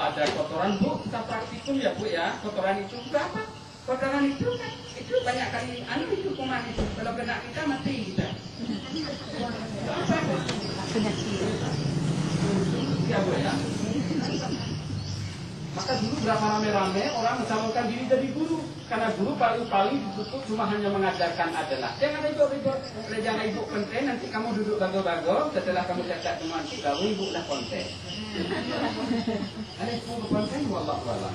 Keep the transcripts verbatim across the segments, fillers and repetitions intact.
Ada kotoran Bu, kita praktikum ya Bu ya. Kotoran itu berapa? Kotoran itu kan itu banyak kali anu itu kuman itu. Kalau kena kita mati kita. Apa? Ya Bu ya. Maka dulu berapa rame-rame orang mencalonkan diri jadi guru. Karena guru paling-paling ditutup cuma hanya mengajarkan adalah jangan ibu-ibu, jangan ibu konten, nanti kamu duduk bago-bago, setelah kamu cacat teman kita, baru ibu lah konten. Ada ibu konten, wallahu a'lam.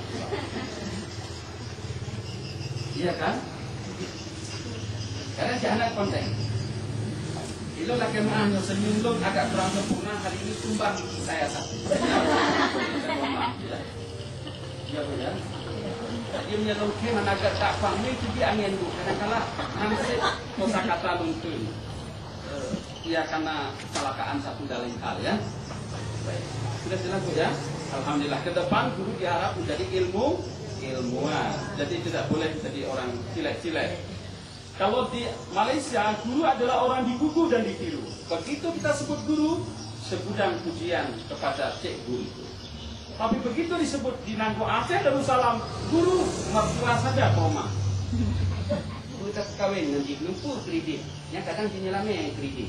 Iya kan? Karena si anak konten. Itu lah kemana senyum agak kurang sempurna, hari ini tumbang saya satu. Ya Bu ya. Dia menyelukkan agak tak faham itu dia angin Bu. Kadang-kadang nanti kosa kata luntur. Ya karena kecelakaan satu dalam hal ya. Baik. Sudah jelas Bu ya. Alhamdulillah ke depan guru diharap menjadi ilmu ilmuwan. Jadi tidak boleh jadi orang cilek-cilek. Kalau di Malaysia guru adalah orang digugu dan ditiru. Begitu kita sebut guru, segudang pujian kepada cik guru itu. Tapi begitu disebut di Nangko Aceh Darussalam, guru mertua saja koma. Guru tak kawin nanti lumpur kredit. Yang kadang dinilame yang kredit.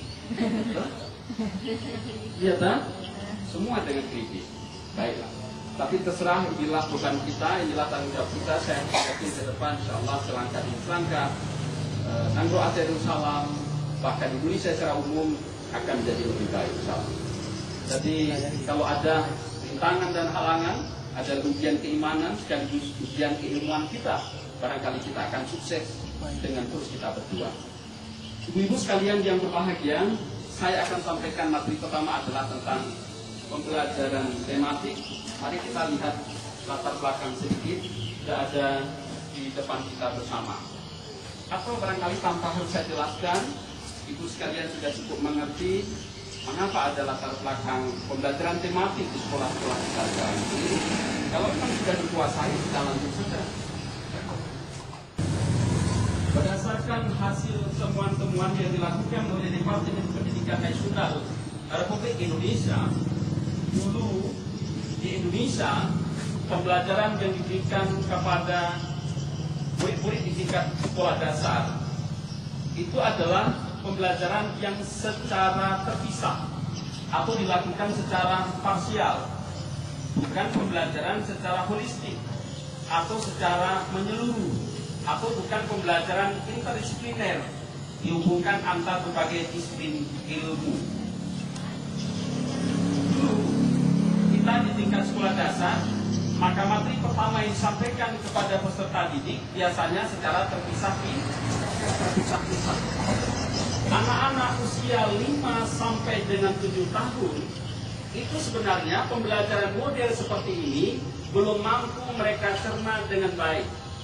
Iya tak? Semua dengan kredit. Baiklah. Tapi terserah inilah bukan kita, inilah tanggung jawab kita. Saya yakin ke depan insya Allah selangkah demi selangkah Nangko Aceh Darussalam bahkan Indonesia secara umum akan menjadi lebih baik insya Allah. Jadi kalau ada tantangan dan halangan, ada ujian keimanan sekaligus ujian keilmuan kita, barangkali kita akan sukses dengan terus kita berjuang. Ibu-ibu sekalian yang berbahagia, saya akan sampaikan materi pertama adalah tentang pembelajaran tematik. Mari kita lihat latar belakang sedikit, sudah ada di depan kita bersama. Atau barangkali tanpa harus saya jelaskan, ibu sekalian sudah cukup mengerti mengapa ada latar belakang pembelajaran tematik di sekolah-sekolah kita sekarang ini. Kalau memang sudah dikuasai, kita lanjut saja. Berdasarkan hasil temuan-temuan yang dilakukan oleh Departemen Pendidikan Nasional Republik Indonesia, dulu di Indonesia pembelajaran yang diberikan kepada murid-murid di tingkat sekolah dasar itu adalah pembelajaran yang secara terpisah atau dilakukan secara parsial, bukan pembelajaran secara holistik atau secara menyeluruh, atau bukan pembelajaran interdisipliner dihubungkan antar berbagai disiplin ilmu. Dulu kita di tingkat sekolah dasar, maka materi pertama yang disampaikan kepada peserta didik biasanya secara terpisah terpisah-pisah. Anak-anak usia lima sampai dengan tujuh tahun itu sebenarnya pembelajaran model seperti ini belum mampu mereka cerna dengan baik.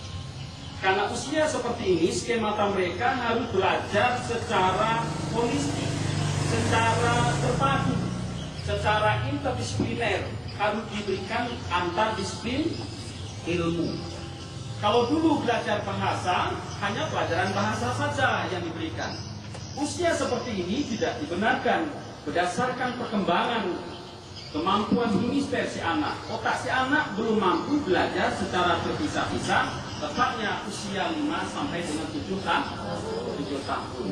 Karena usia seperti ini, skemata mereka harus belajar secara holistik, secara terpadu, secara interdisipliner, harus diberikan antar disiplin ilmu. Kalau dulu belajar bahasa, hanya pelajaran bahasa saja yang diberikan. Usia seperti ini tidak dibenarkan berdasarkan perkembangan kemampuan hemisfer si anak. Otak si anak belum mampu belajar secara terpisah-pisah, tepatnya usia lima sampai dengan tujuh tahun.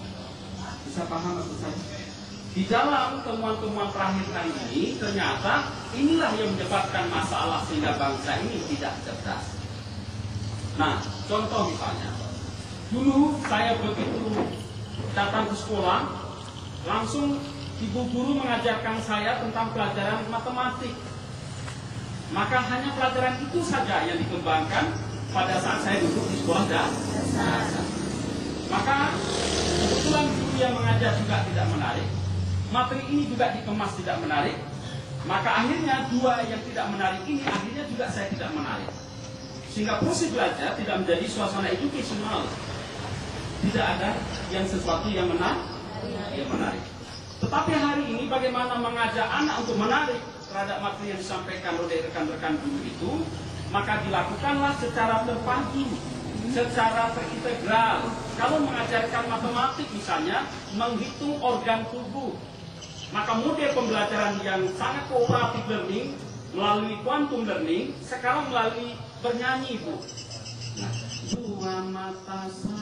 Bisa paham atau saya? Di dalam temuan-temuan terakhir kali ini, ternyata inilah yang menyebabkan masalah sehingga bangsa ini tidak cerdas. Nah, contoh misalnya, dulu saya begitu datang ke sekolah, langsung ibu guru mengajarkan saya tentang pelajaran matematik. Maka hanya pelajaran itu saja yang dikembangkan pada saat saya duduk di sekolah dasar. Maka kebetulan guru yang mengajar juga tidak menarik, materi ini juga dikemas tidak menarik, maka akhirnya dua yang tidak menarik ini akhirnya juga saya tidak menarik. Sehingga proses belajar tidak menjadi suasana edukasional. Tidak ada yang sesuatu yang menarik, yang menarik. Tetapi hari ini bagaimana mengajak anak untuk menarik terhadap materi yang disampaikan oleh rekan-rekan guru itu, maka dilakukanlah secara terpadu, secara terintegral. Kalau mengajarkan matematik misalnya, menghitung organ tubuh, maka model pembelajaran yang sangat cooperative learning melalui quantum learning, sekarang melalui bernyanyi, Bu. Nah, dua mata saya